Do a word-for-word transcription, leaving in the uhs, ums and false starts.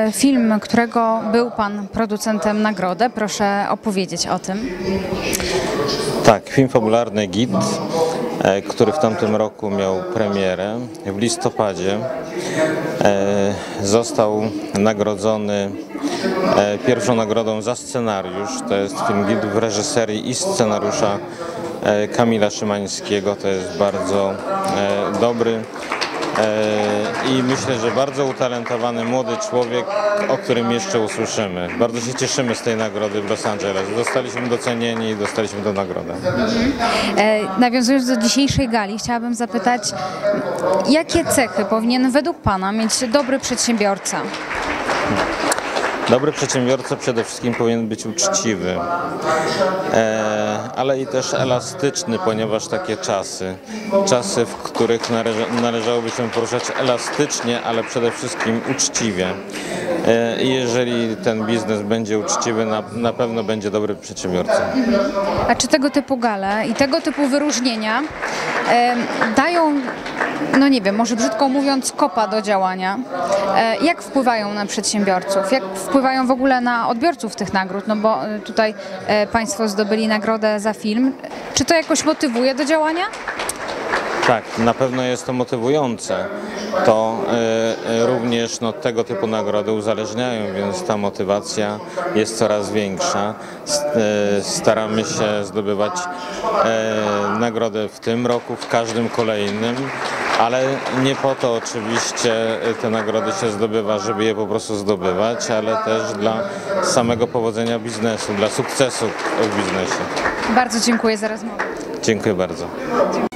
film, którego był Pan producentem nagrody. Proszę opowiedzieć o tym. Tak, film fabularny Git, który w tamtym roku miał premierę. W listopadzie został nagrodzony pierwszą nagrodą za scenariusz. To jest film Git w reżyserii i scenariusza Kamila Szymańskiego. To jest bardzo dobry i myślę, że bardzo utalentowany młody człowiek, o którym jeszcze usłyszymy. Bardzo się cieszymy z tej nagrody w Los Angeles. Zostaliśmy docenieni i dostaliśmy tę nagrodę. Mhm. E, nawiązując do dzisiejszej gali, chciałabym zapytać, jakie cechy powinien według Pana mieć dobry przedsiębiorca? Dobry przedsiębiorca przede wszystkim powinien być uczciwy, e, ale i też elastyczny, ponieważ takie czasy, czasy, w których należy, należałoby się poruszać elastycznie, ale przede wszystkim uczciwie. E, I jeżeli ten biznes będzie uczciwy, na, na pewno będzie dobry przedsiębiorca. A czy tego typu gale i tego typu wyróżnienia e, dają, no nie wiem, może brzydko mówiąc, kopa do działania? E, jak wpływają na przedsiębiorców? Jak wpływają w ogóle na odbiorców tych nagród? No bo tutaj e, Państwo zdobyli nagrodę za film. Czy to jakoś motywuje do działania? Tak, na pewno jest to motywujące. To y, również no, tego typu nagrody uzależniają, więc ta motywacja jest coraz większa. Staramy się zdobywać y, nagrodę w tym roku, w każdym kolejnym, ale nie po to oczywiście te nagrody się zdobywa, żeby je po prostu zdobywać, ale też dla samego powodzenia biznesu, dla sukcesu w biznesie. Bardzo dziękuję za rozmowę. Dziękuję bardzo.